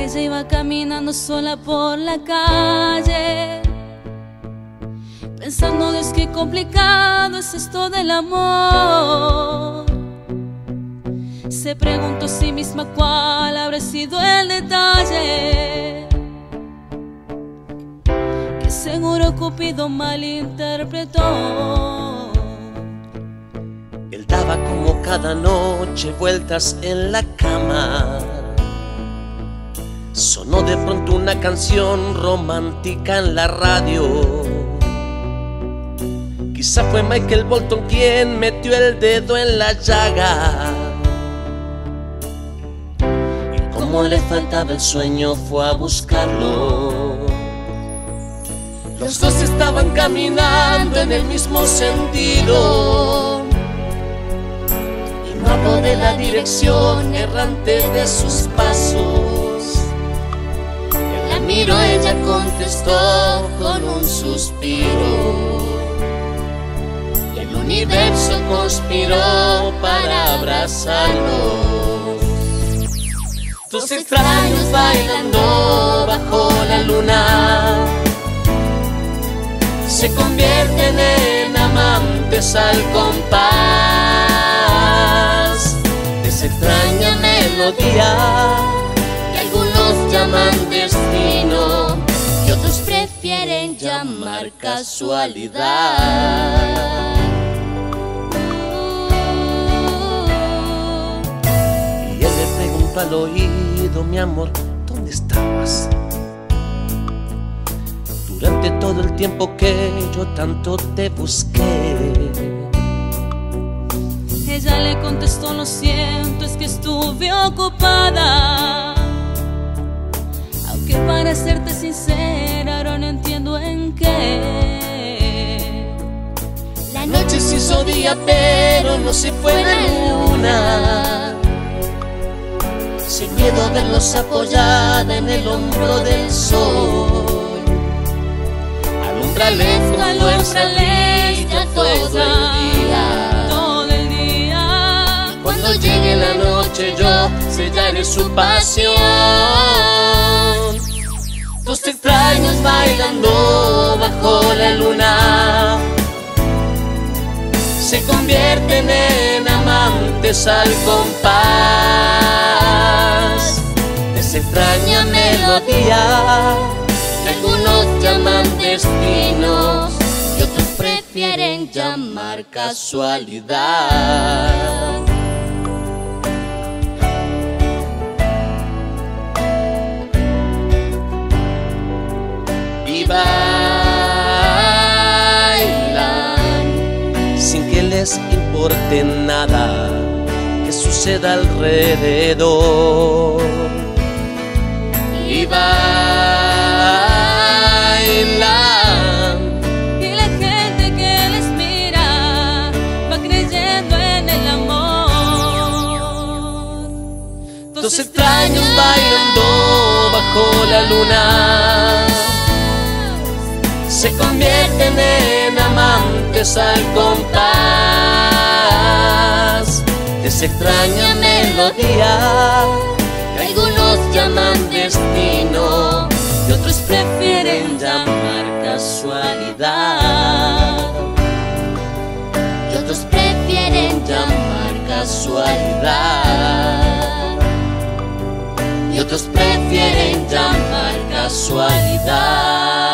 Ella iba caminando sola por la calle, pensando, Dios, qué complicado es esto del amor. Se preguntó a sí misma cuál habrá sido el detalle que seguro Cupido malinterpretó. Él daba como cada noche vueltas en la cama. Sonó de pronto una canción romántica en la radio. Quizá fue Michael Bolton quien metió el dedo en la llaga. Y como le faltaba el sueño fue a buscarlo. Los dos estaban caminando en el mismo sentido. No habló de la dirección errante de sus pasos. Él la miró, ella contestó con un suspiro. Y el universo conspiró para abrazarlos. Dos extraños bailando bajo la luna se convierten en amantes al compás de esa extraña melodía que algunos llaman destino y otros prefieren llamar casualidad. Y él le preguntó al oído: mi amor, ¿dónde estabas? Durante todo el tiempo que yo tanto te busqué. Ella le contestó: lo siento, es que estuve ocupada. Aunque para serte sincera, ahora no entiendo en qué. La noche se hizo día, pero no se fue la luna. Sin miedo a verlos apoyada en el hombro del sol. Alúmbrale con fuerza, brilla todo el día. Cuando llegue la noche yo sellaré su pasión. Dos extraños bailando bajo la luna se convierten en amantes al compás de esa extraña melodía que algunos llaman destinos y otros prefieren llamar casualidad. Y bailan sin que les importe nada que suceda alrededor. Y bailan y la gente que les mira va creyendo en el amor. Dos extraños bailando bajo la luna se convierten en amantes al compás de esa extraña melodía que algunos llaman destino y otros prefieren llamar casualidad. Y otros prefieren llamar casualidad. Y otros prefieren llamar casualidad.